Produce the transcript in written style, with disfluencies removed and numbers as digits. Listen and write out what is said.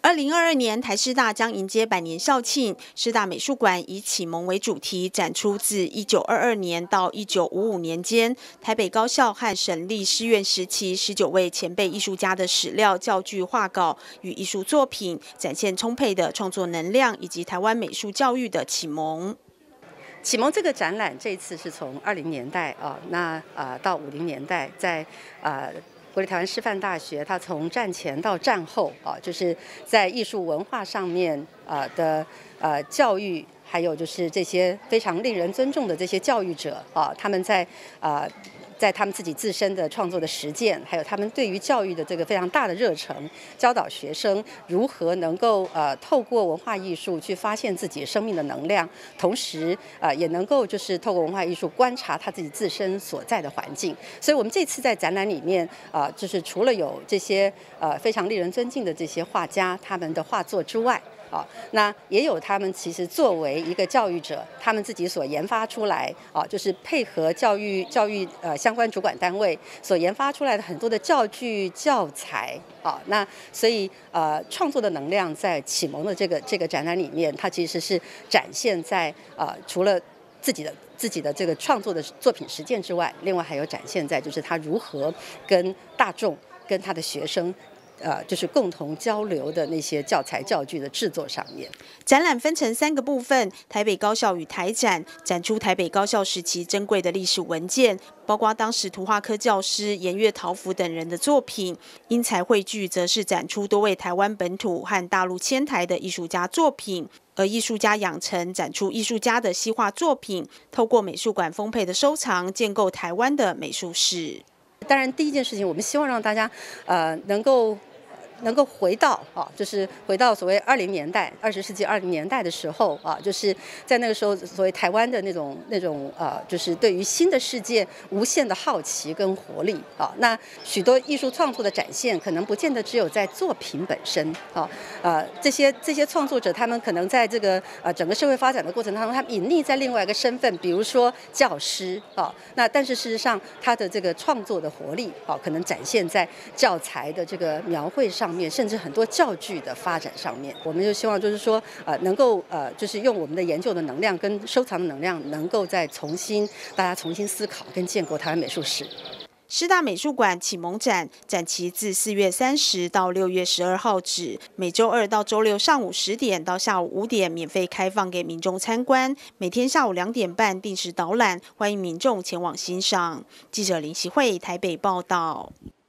2022年台师大将迎接100年校庆，师大美术馆以启蒙为主题，展出自1922年到1955年间台北高校和省立师院时期19位前辈艺术家的史料、教具、画稿与艺术作品，展现充沛的创作能量以及台湾美术教育的启蒙。 启蒙这个展览，这一次是从20年代到50年代，在国立台湾师范大学，它从战前到战后就是在艺术文化上面的教育，还有就是这些非常令人尊重的这些教育者他们在他们自己自身的创作的实践，还有他们对于教育的这个非常大的热忱，教导学生如何能够透过文化艺术去发现自己生命的能量，同时也能够就是透过文化艺术观察他自己自身所在的环境。所以我们这次在展览里面就是除了有这些非常令人尊敬的这些画家他们的画作之外，那也有他们其实作为一个教育者，他们自己所研发出来就是配合教育相关主管单位所研发出来的很多的教具教材那所以创作的能量在启蒙的这个展览里面，它其实是展现在除了自己的这个创作的作品实践之外，另外还有展现在就是他如何跟大众跟他的学生就是共同交流的那些教材教具的制作上面。 展览分成3个部分：台北高校与台展，展出台北高校时期珍贵的历史文件，包括当时图画科教师盐月桃甫等人的作品；因材汇聚，则是展出多位台湾本土和大陆迁台的艺术家作品。而艺术家养成展出艺术家的西画作品，透过美术馆丰沛的收藏，建构台湾的美术史。 当然，第一件事情，我们希望让大家能够回到就是回到所谓20年代，20世纪20年代的时候就是在那个时候，所谓台湾的那种就是对于新的世界无限的好奇跟活力那许多艺术创作的展现，可能不见得只有在作品本身这些创作者，他们可能在这个整个社会发展的过程当中，他们隐匿在另外一个身份，比如说教师那但是事实上，他的这个创作的活力可能展现在教材的这个描绘上面，甚至很多教具的发展上面。我们就希望就是说能够就是用我们的研究的能量跟收藏的能量，能够再大家重新思考跟建构台湾美术史。 师大美术馆启蒙展展期自4月30到6月12号止，每周2到周6上午10点到下午5点免费开放给民众参观，每天下午2点半定时导览，欢迎民众前往欣赏。记者林习慧台北报道。